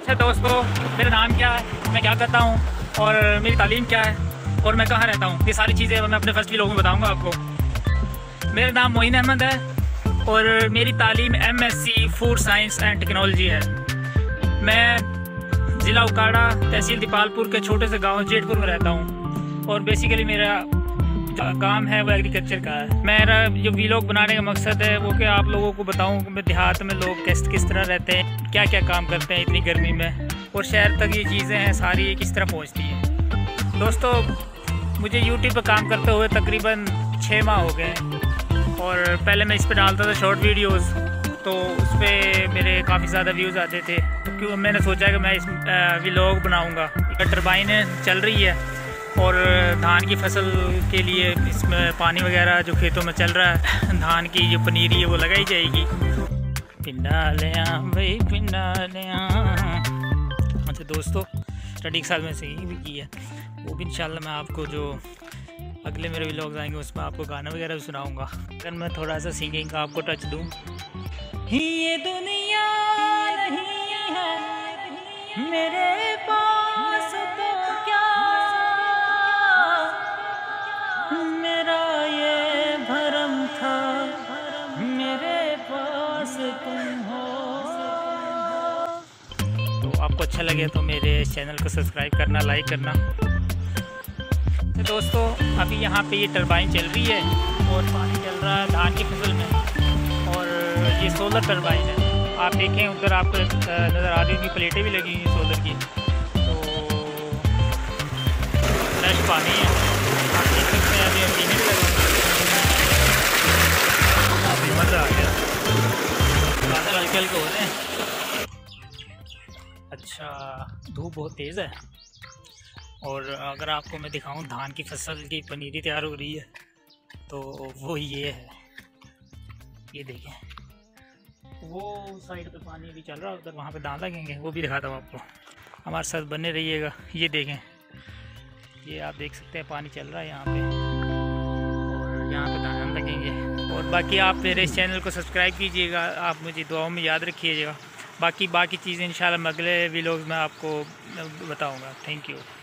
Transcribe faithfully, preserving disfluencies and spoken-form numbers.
अच्छा दोस्तों, मेरा नाम क्या है, मैं क्या करता हूँ और मेरी तालीम क्या है और मैं कहाँ रहता हूँ, ये सारी चीज़ें मैं अपने फर्स्ट व्लॉग में बताऊँगा आपको। मेरा नाम मोइन अहमद है और मेरी तालीम M S C food science and technology है। मैं ज़िला उकाड़ा, तहसील दीपालपुर के छोटे से गांव जेठपुर में रहता हूँ और बेसिकली मेरा जो काम है वो एग्रीकल्चर का है। मेरा जो व्लॉग बनाने का मकसद है वो कि आप लोगों को बताऊं कि देहात में लोग किस किस तरह रहते हैं, क्या क्या काम करते हैं इतनी गर्मी में, और शहर तक ये चीज़ें हैं सारी किस तरह पहुंचती हैं। दोस्तों, मुझे यूट्यूब पर काम करते हुए तकरीबन छः माह हो गए और पहले मैं इस पर डालता था शॉर्ट वीडियोज़, तो उस पर मेरे काफ़ी ज़्यादा व्यूज़ आते थे। तो क्यों मैंने सोचा कि मैं इस व्लॉग बनाऊँगा। टरबाइनें चल रही है और धान की फसल के लिए इसमें पानी वगैरह जो खेतों में चल रहा है, धान की जो पनीरी है वो लगाई जाएगी। पिंडा ले भाई पिंडा ले। अच्छा दोस्तों, स्टडी के साथ में सिंगिंग भी की है, वो भी इंशाल्लाह मैं आपको जो अगले मेरे व्लॉग्स आएंगे उसमें आपको गाना वगैरह भी सुनाऊंगा। अगर मैं थोड़ा सा सिंगिंग का आपको टच दूँ। ये दुनिया नहीं है मेरे पास तो क्या, मेरा ये भरम था मेरे पास तुम हो। तो आपको अच्छा लगे तो मेरे चैनल को सब्सक्राइब करना, लाइक करना। तो दोस्तों, अभी यहाँ पे ये टरबाइन चल रही है और पानी चल रहा है धान की फसल में, और ये सोलर टरबाइन है। आप देखें उधर आपको नज़र आ रही होगी प्लेटें भी लगी हुई सोलर की, तो फ्रेश पानी है, आप देख सकते हैं। अभी पीने भी लगे, काफ़ी मज़ा आ गया, बादल हल्के हल्के हो रहे हैं। अच्छा, धूप बहुत तेज़ है और अगर आपको मैं दिखाऊं धान की फसल की पनीरी तैयार हो रही है तो वो ये है, ये देखें, वो साइड पे पानी भी चल रहा है, उधर वहाँ पे धान लगेंगे, वो भी दिखाता हूँ आपको। हमारे साथ बने रहिएगा। ये देखें, ये आप देख सकते हैं पानी चल रहा है यहाँ पे और यहाँ पे धान लगेंगे। और बाकी आप मेरे इस चैनल को सब्सक्राइब कीजिएगा, आप मुझे दुआओं में याद रखिएगा। बाकी बाकी चीज़ें इंशाल्लाह मैं अगले व्लॉग्स में आपको बताऊँगा। Thank you.